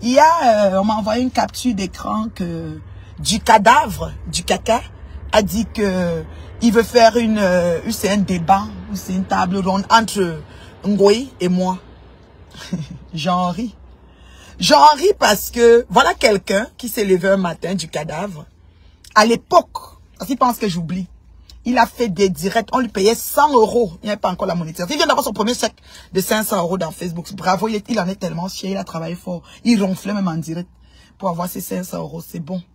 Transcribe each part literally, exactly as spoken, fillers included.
Il y a, euh, on m'a envoyé une capture d'écran que du cadavre, du caca, a dit que il veut faire une, euh, c'est un débat, c'est une table ronde entre Ngoï et moi. J'en ris. J'en ris parce que voilà quelqu'un qui s'est levé un matin du cadavre. À l'époque, parce qu'il pense que j'oublie, il a fait des directs, on lui payait cent euros. Il n'y avait pas encore la monétisation. Il vient d'avoir son premier chèque de cinq cents euros dans Facebook. Bravo, il, est, il en est tellement fier, il a travaillé fort. Il ronflait même en direct pour avoir ses cinq cents euros, c'est bon.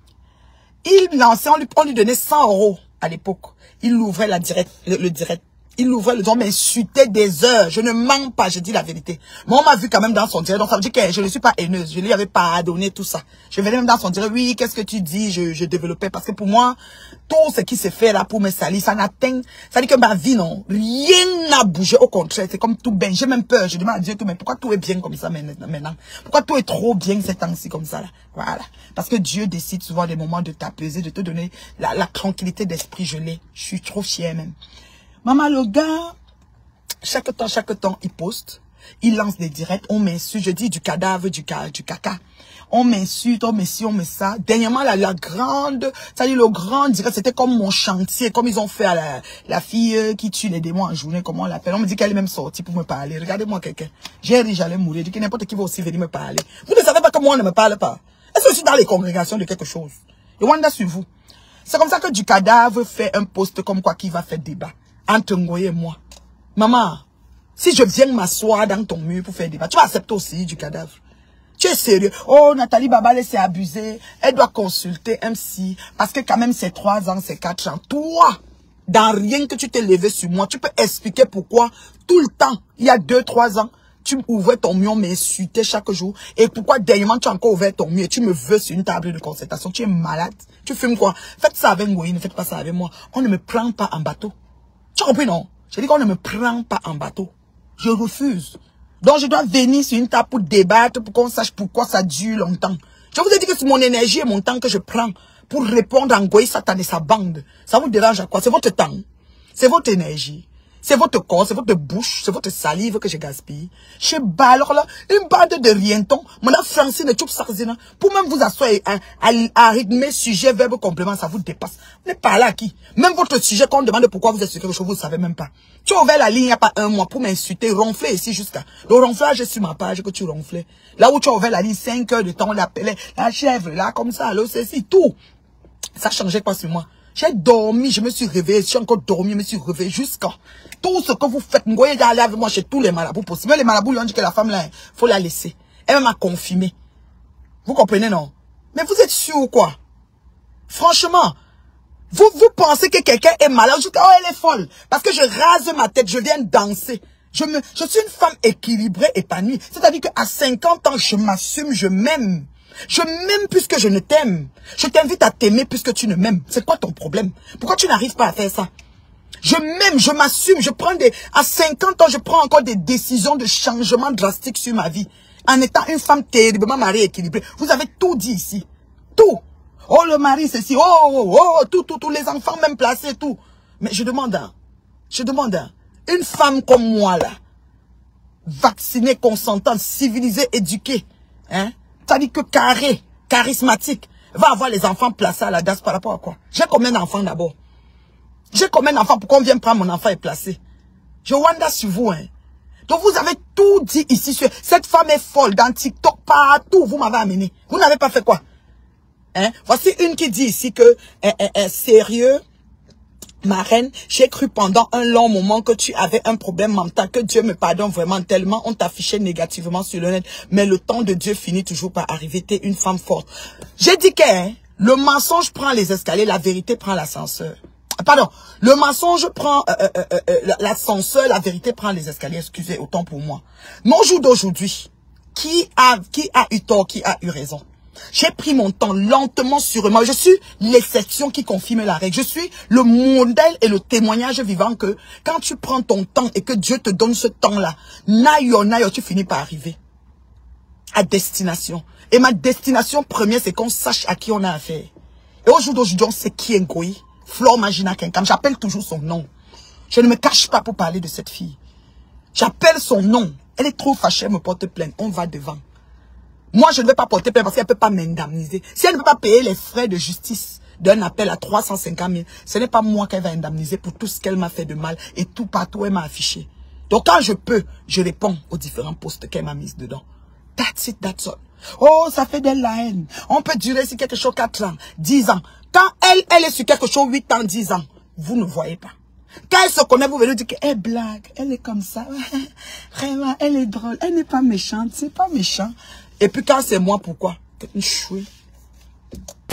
Il lançait, on lui, on lui donnait cent euros à l'époque. Il ouvrait la direct, le, le direct. Il ouvrait le don, m'insultait des heures. Je ne mens pas, je dis la vérité. Moi, on m'a vu quand même dans son direct. Donc, ça veut dire que je ne suis pas haineuse. Je lui avais pardonné tout ça. Je venais même dans son direct. Oui, qu'est-ce que tu dis? Je, je développais. Parce que pour moi, tout ce qui s'est fait là pour me salir, ça n'atteint. Ça dit que ma vie, non. Rien n'a bougé. Au contraire, c'est comme tout bien. J'ai même peur. Je demande à Dieu que, mais pourquoi tout est bien comme ça maintenant? Pourquoi tout est trop bien ces temps-ci comme ça là? Voilà. Parce que Dieu décide souvent des moments de t'apaiser, de te donner la, la tranquillité d'esprit. Je l'ai. Je suis trop fière même. Maman, le gars, chaque temps, chaque temps, il poste, il lance des directs, on m'insulte, je dis du cadavre, du, ca, du caca. On m'insulte, on met ci, on met ça. Dernièrement, la, la grande, ça dit le grand direct, c'était comme mon chantier, comme ils ont fait à la, la fille qui tue les démons en journée, comment on l'appelle. On me dit qu'elle est même sortie pour me parler. Regardez-moi quelqu'un. J'ai ri, j'allais mourir. Je dis que n'importe qui va aussi venir me parler. Vous ne savez pas que moi, on ne me parle pas. Est-ce que je suis dans les congrégations de quelque chose? Et Wanda sur vous. C'est comme ça que du cadavre fait un post comme quoi qui va faire débat. Entre Ngoï et moi. Maman, si je viens m'asseoir dans ton mur pour faire débat, tu vas accepter aussi du cadavre. Tu es sérieux? Oh, Nathalie Babale s'est abusée. Elle doit consulter un psy. Parce que quand même, c'est trois ans, c'est quatre ans. Toi, dans rien que tu t'es levé sur moi, tu peux expliquer pourquoi tout le temps, il y a deux, trois ans, tu ouvrais ton mur, m'insultais chaque jour. Et pourquoi dernièrement, tu as encore ouvert ton mur et tu me veux sur une table de concertation. Tu es malade. Tu fumes quoi? Faites ça avec Ngoï, ne faites pas ça avec moi. On ne me prend pas en bateau. Tu as compris, non? Je dis qu'on ne me prend pas en bateau. Je refuse. Donc, je dois venir sur une table pour débattre, pour qu'on sache pourquoi ça dure longtemps. Je vous ai dit que c'est mon énergie et mon temps que je prends pour répondre à Ngoï Satan et sa bande. Ça vous dérange à quoi? C'est votre temps. C'est votre énergie. C'est votre corps, c'est votre bouche, c'est votre salive que je gaspille. Je bats alors là, une bande de rientons, mon Francine et tout ça, pour même vous asseoir à, à, à rythmer sujet, verbe, complément, ça vous dépasse. Vous n'êtes pas là à qui? Même votre sujet, quand on demande pourquoi vous êtes sur quelque chose, vous ne savez même pas. Tu as ouvert la ligne il n'y a pas un mois pour m'insulter, ronfler ici jusqu'à. Le ronflage est sur ma page que tu ronflais. Là où tu as ouvert la ligne, cinq heures de temps, on l'appelait la chèvre, là, comme ça, là, c'est tout. Ça changeait pas sur moi. J'ai dormi, je me suis réveillé, je suis encore dormi, je me suis réveillé jusqu'à tout ce que vous faites. Vous voyez aller avec moi chez tous les marabouts possibles. Mais les marabouts lui ont dit que la femme là, faut la laisser. Elle m'a confirmé. Vous comprenez, non? Mais vous êtes sûr ou quoi? Franchement, vous, vous pensez que quelqu'un est malade? Je dis, oh, elle est folle. Parce que je rase ma tête, je viens danser. Je me, je suis une femme équilibrée, épanouie. C'est-à-dire qu'à cinquante ans, je m'assume, je m'aime. Je m'aime puisque je ne t'aime. Je t'invite à t'aimer puisque tu ne m'aimes. C'est quoi ton problème? Pourquoi tu n'arrives pas à faire ça? Je m'aime, je m'assume, je prends des... À cinquante ans, je prends encore des décisions de changement drastique sur ma vie. En étant une femme terriblement mariée, équilibrée. Vous avez tout dit ici. Tout. Oh, le mari, ceci. Oh, oh, oh, tout, tout, tous les enfants même placés, tout. Mais je demande, hein, je demande, hein, une femme comme moi, là, vaccinée, consentante, civilisée, éduquée, hein, ça dit que carré, charismatique, va avoir les enfants placés à la D A S par rapport à quoi? J'ai combien d'enfants d'abord? J'ai combien d'enfants pour qu'on vienne prendre mon enfant et placer? Je wonder sur vous, hein. Donc vous avez tout dit ici sur... Cette femme est folle dans TikTok, partout, vous m'avez amené. Vous n'avez pas fait quoi? Hein? Voici une qui dit ici que, hein, hein, hein, sérieux, ma reine, j'ai cru pendant un long moment que tu avais un problème mental, que Dieu me pardonne vraiment tellement, on t'affichait négativement sur le net, mais le temps de Dieu finit toujours par arriver, t'es une femme forte. J'ai dit que hein, le mensonge prend les escaliers, la vérité prend l'ascenseur. Pardon, le mensonge prend euh, euh, euh, l'ascenseur, la vérité prend les escaliers, excusez, autant pour moi. Mais au jour d'aujourd'hui, qui a, qui a eu tort, qui a eu raison? J'ai pris mon temps lentement sur moi. Je suis l'exception qui confirme la règle. Je suis le modèle et le témoignage vivant que quand tu prends ton temps et que Dieu te donne ce temps-là, naïo, naïo, tu finis par arriver à destination. Et ma destination première, c'est qu'on sache à qui on a affaire. Et au jour d'aujourd'hui, on sait qui est Ngoï. Flore Magina Kenkam. J'appelle toujours son nom. Je ne me cache pas pour parler de cette fille. J'appelle son nom. Elle est trop fâchée, elle me porte plainte. On va devant. Moi, je ne vais pas porter plainte parce qu'elle ne peut pas m'indemniser. Si elle ne peut pas payer les frais de justice d'un appel à trois cent cinquante mille, ce n'est pas moi qu'elle va indemniser pour tout ce qu'elle m'a fait de mal et tout partout où elle m'a affiché. Donc, quand je peux, je réponds aux différents postes qu'elle m'a mis dedans. That's it, that's all. Oh, ça fait de la haine. On peut durer sur quelque chose quatre ans, dix ans. Quand elle, elle est sur quelque chose huit ans, dix ans, vous ne voyez pas. Quand elle se connaît, vous venez dire qu'elle blague, elle est comme ça. Vraiment, elle est drôle, elle n'est pas méchante, c'est pas méchant. Et puis quand c'est moi, pourquoi? Une chouille.